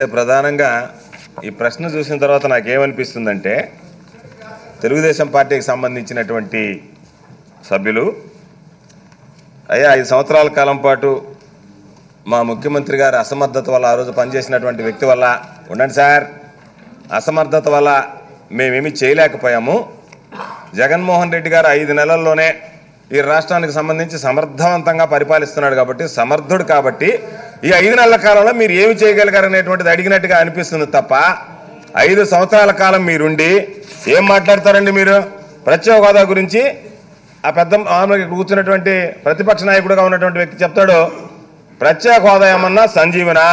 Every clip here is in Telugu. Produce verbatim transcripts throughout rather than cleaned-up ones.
ప్రధానంగా ఈ ప్రశ్న చూసిన తర్వాత నాకేమనిపిస్తుందంటే తెలుగుదేశం పార్టీకి సంబంధించినటువంటి సభ్యులు అయ్యా ఐదు సంవత్సరాల కాలం పాటు మా ముఖ్యమంత్రి గారి అసమర్థత వల్ల ఆ రోజు పనిచేసినటువంటి వ్యక్తి వల్ల ఉండండి సార్ అసమర్థత వల్ల మేమేమీ చేయలేకపోయాము. జగన్మోహన్ రెడ్డి గారు ఐదు నెలల్లోనే ఈ రాష్ట్రానికి సంబంధించి సమర్థవంతంగా పరిపాలిస్తున్నాడు కాబట్టి సమర్థుడు కాబట్టి ఈ ఐదు నెలల కాలంలో మీరు ఏమి చేయగలిగారనేటువంటిది అడిగినట్టుగా అనిపిస్తుంది తప్ప ఐదు సంవత్సరాల కాలం మీరుండి ఏం మాట్లాడతారండి మీరు? ప్రత్యేక హోదా గురించి ఆ పెద్ద ఆమెకి కూర్చున్నటువంటి ప్రతిపక్ష నాయకుడుగా ఉన్నటువంటి వ్యక్తి చెప్తాడు, ప్రత్యేక హోదా ఏమన్నా సంజీవనా,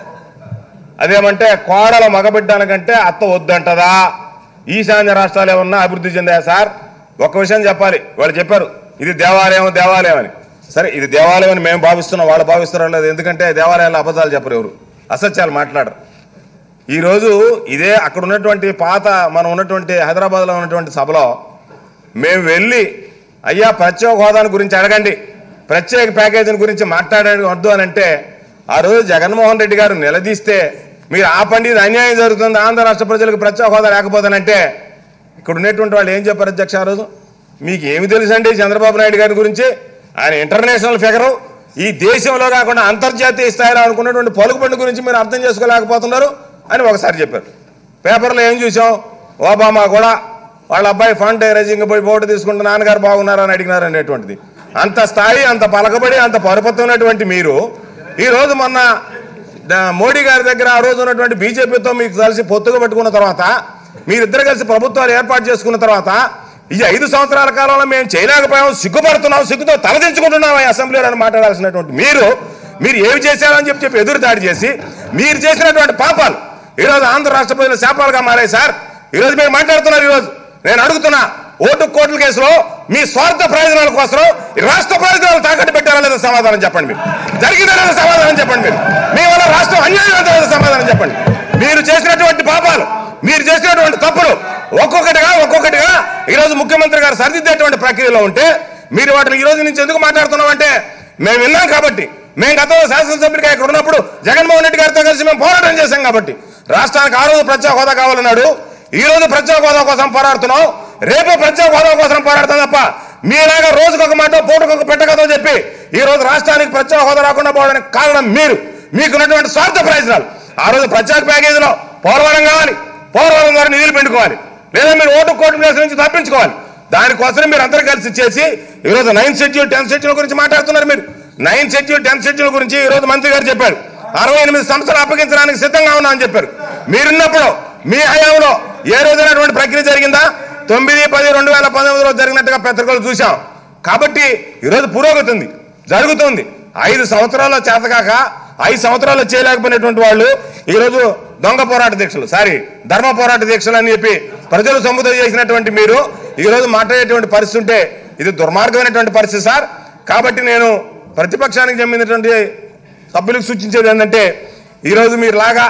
అదేమంటే కోడల మగబిడ్డానికంటే అత్త వద్దంటదా, ఈశాన్య రాష్ట్రాలు ఏమన్నా అభివృద్ధి చెందాయా సార్? ఒక్క విషయం చెప్పాలి, వాళ్ళు చెప్పారు ఇది దేవాలయం దేవాలయం అని. సరే ఇది దేవాలయం అని మేము భావిస్తున్నాం, వాళ్ళు భావిస్తున్నారు లేదు, ఎందుకంటే దేవాలయాల్లో అబద్ధాలు చెప్పరు, ఎవరు అసత్యాలు మాట్లాడరు. ఈరోజు ఇదే అక్కడ ఉన్నటువంటి పాత మనం ఉన్నటువంటి హైదరాబాద్లో ఉన్నటువంటి సభలో మేము వెళ్ళి అయ్యా ప్రత్యేక హోదాని గురించి అడగండి, ప్రత్యేక ప్యాకేజీని గురించి మాట్లాడడం వద్దు అని అంటే ఆ రోజు జగన్మోహన్ రెడ్డి గారు నిలదీస్తే మీరు ఆపండి ఇది అన్యాయం జరుగుతుంది ఆంధ్ర రాష్ట్ర ప్రజలకు ప్రత్యేక హోదా లేకపోతానంటే ఇక్కడ ఉన్నటువంటి వాళ్ళు ఏం చెప్పారు అధ్యక్ష? ఆ రోజు మీకు ఏమి తెలుసండి చంద్రబాబు నాయుడు గారి గురించి? ఆయన ఇంటర్నేషనల్ ఫిగరు, ఈ దేశంలో కాకుండా అంతర్జాతీయ స్థాయిలో అనుకున్నటువంటి పలుకుబడి గురించి మీరు అర్థం చేసుకోలేకపోతున్నారు అని ఒకసారి చెప్పారు. పేపర్లో ఏం చూసాం, ఓబామా కూడా వాళ్ళ అబ్బాయి ఫండ్ రైజింగ్ పోయి ఓటు తీసుకుంటే నాన్నగారు బాగున్నారా అని అడిగినారు అనేటువంటిది. అంత స్థాయి అంత పలకబడి అంత పరుపత్వం ఉన్నటువంటి మీరు ఈరోజు మొన్న మోడీ గారి దగ్గర ఆ రోజు ఉన్నటువంటి బీజేపీతో మీకు కలిసి పొత్తుగా పెట్టుకున్న తర్వాత మీరిద్దరు కలిసి ప్రభుత్వాలు ఏర్పాటు చేసుకున్న తర్వాత ఈ ఐదు సంవత్సరాల కాలంలో మేము చేయలేకపోయాం, సిగ్గుపడుతున్నాం, సిగ్గుతో తలదించుకుంటున్నాం అసెంబ్లీలో అని మాట్లాడాల్సినటువంటి మీరు మీరు ఏమి చేశారని చెప్పి చెప్పి ఎదురు దాడి చేసి మీరు చేసినటువంటి పాపాలు ఈరోజు ఆంధ్ర రాష్ట్ర ప్రజల శాపాలుగా మారాయి సార్. ఈరోజు మీరు మాట్లాడుతున్నారు. ఈరోజు నేను అడుగుతున్నా, ఓటు కోట్ల కేసులో మీ స్వార్థ ప్రయోజనాల కోసం రాష్ట్ర ప్రయోజనాలు తాకట్టు పెట్టారా లేదా సమాధానం చెప్పండి. మీరు జరిగిందా లేదా సమాధానం చెప్పండి. మీరు మీ వల్ల రాష్ట్రం అన్యాయం అంతా లేదా సమాధానం చెప్పండి. మీరు చేసినటువంటి పాపాలు, మీరు చేసినటువంటి తప్పులు ఒక్కొక్కటిగా ఒక్కొక్కటిగా ఈరోజు ముఖ్యమంత్రి గారు సరిదిద్దేటువంటి ప్రక్రియలో ఉంటే మీరు వాటిని ఈ రోజు నుంచి ఎందుకు మాట్లాడుతున్నామంటే మేము విన్నాం కాబట్టి, మేము గతంలో శాసనసభ్యుడిగా ఇక్కడ ఉన్నప్పుడు జగన్మోహన్ రెడ్డి గారితో కలిసి మేము పోరాటం చేశాం కాబట్టి రాష్ట్రానికి ఆ రోజు ప్రత్యేక హోదా కావాలన్నాడు, ఈ రోజు ప్రత్యేక హోదా కోసం పోరాడుతున్నాం, రేపు ప్రత్యేక హోదా కోసం పోరాడతాం తప్ప మీలాగా రోజుకొక మాట పూటకొక పెట్టకతో చెప్పి ఈ రోజు రాష్ట్రానికి ప్రత్యేక హోదా రాకుండా పోవడానికి కారణం మీరు, మీకున్నటువంటి స్వార్థ ప్రయోజనాలు. ఆ రోజు ప్రత్యేక ప్యాకేజీలో పోలవరం కావాలి, పోలవరం ద్వారా నిధులు పెట్టుకోవాలి, లేదా మీరు ఓటు కోట్ల కేసుల నుంచి తప్పించుకోవాలి. దానికోసం మీరు అందరూ కలిసి చేసి ఈరోజు నైన్త్ షెడ్యూల్ టెన్త్ షెడ్యూల్ గురించి మాట్లాడుతున్నారు. మీరు నైన్త్ షెడ్యూల్ టెన్త్ షెడ్యూల్ గురించి ఈ రోజు మంత్రి గారు చెప్పారు, అరవై ఎనిమిది సంవత్సరాలు అప్పగించడానికి సిద్ధంగా ఉన్నా అని చెప్పారు. మీరున్నప్పుడు మీ హయాంలో ఏ రోజైనటువంటి ప్రక్రియ జరిగిందా? తొమ్మిది పది రెండు వేల పంతొమ్మిదిలో జరిగినట్టుగా పత్రికలు చూశాం. కాబట్టి ఈరోజు పురోగతి ఉంది, జరుగుతుంది. ఐదు సంవత్సరాల్లో చేతకాక ఐదు సంవత్సరాల్లో చేయలేకపోయినటువంటి వాళ్ళు ఈరోజు దొంగ పోరాట దీక్షలు సారీ ధర్మ పోరాట దీక్షలు అని చెప్పి ప్రజలు సముద్రం చేసినటువంటి మీరు ఈరోజు మాట్లాడేటువంటి పరిస్థితి ఉంటే ఇది దుర్మార్గమైనటువంటి పరిస్థితి సార్. కాబట్టి నేను ప్రతిపక్షానికి చెందినటువంటి సభ్యులకు సూచించేది ఏంటంటే ఈరోజు మీరు లాగా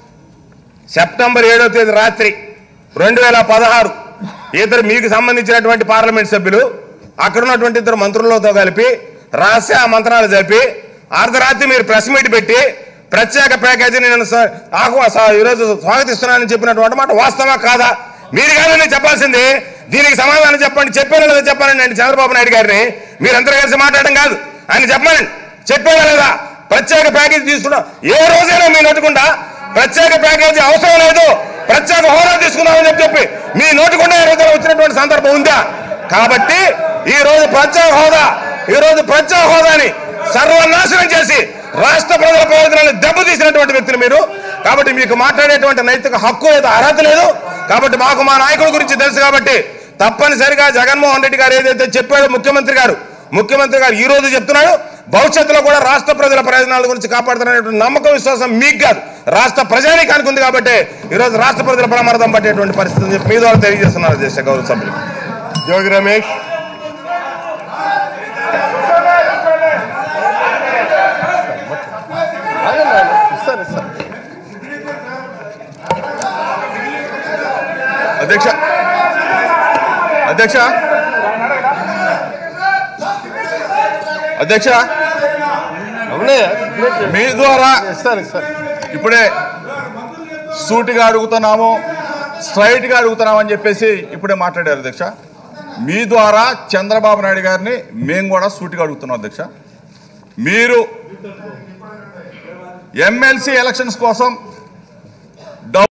సెప్టెంబర్ ఏడవ తేదీ రాత్రి రెండు వేల పదహారు ఇద్దరు మీకు సంబంధించినటువంటి పార్లమెంట్ సభ్యులు అక్కడ ఉన్నటువంటి ఇద్దరు మంత్రులతో కలిపి రహస్య మంత్రాలు జరిపి అర్ధరాత్రి మీరు ప్రెస్ మీట్ పెట్టి ప్రత్యేక ప్యాకేజీని నేను ఈరోజు స్వాగతిస్తున్నానని చెప్పినటువంటి మాట వాస్తవా కాదా? మీరు కాదని చెప్పాల్సింది, దీనికి సమాధానం చెప్పండి. చెప్పారా లేదా చెప్పానండి అండి చంద్రబాబు నాయుడు గారిని మీరందరూ కలిసి మాట్లాడడం కాదు, ఆయన చెప్పానండి. చెప్పారా లేదా? ప్రత్యేక ప్యాకేజీ తీసుకున్నాం ఏ రోజైనా మీ నోటుకుండా ప్రత్యేక ప్యాకేజీ అవసరం లేదు, ప్రత్యేక హోదా తీసుకున్నామని చెప్పి చెప్పి మీ నోటుకుండా ఏ రోజున వచ్చినటువంటి సందర్భం ఉందా? కాబట్టి ఈ రోజు ప్రత్యేక హోదా ఈ రోజు ప్రత్యేక హోదాని సర్వనాశనం చేసి రాష్ట్ర ప్రజల ప్రయోజనాలను దెబ్బతీసినటువంటి వ్యక్తులు మీరు. కాబట్టి మీకు మాట్లాడేటువంటి నైతిక హక్కు లేదు, అర్హత లేదు. కాబట్టి మాకు మా నాయకుడి గురించి తెలుసు కాబట్టి తప్పనిసరిగా జగన్మోహన్ రెడ్డి గారు ఏదైతే చెప్పాడో ముఖ్యమంత్రి గారు ముఖ్యమంత్రి గారు ఈ రోజు చెప్తున్నాడు, భవిష్యత్తులో కూడా రాష్ట్ర ప్రజల ప్రయోజనాల గురించి కాపాడుతున్నటువంటి నమ్మకం విశ్వాసం మీకు కాదు రాష్ట్ర ప్రజానీకానికి ఉంది. కాబట్టి ఈరోజు రాష్ట్ర ప్రజల ప్రమాదం పట్టేటువంటి పరిస్థితి చెప్పి మీ ద్వారా తెలియజేస్తున్నారు దేశ గౌరవ సభ్యులు. జోగి రమేష్ అధ్యక్ష అధ్యక్ష అధ్యక్ష మీ ద్వారా ఇప్పుడే సూటిగా అడుగుతున్నాము, స్ట్రైట్గా అడుగుతున్నామని చెప్పేసి ఇప్పుడే మాట్లాడారు అధ్యక్ష. మీ ద్వారా చంద్రబాబు నాయుడు గారిని మేము కూడా సూటిగా అడుగుతున్నాం అధ్యక్ష. మీరు ఎమ్మెల్సీ ఎలక్షన్స్ కోసం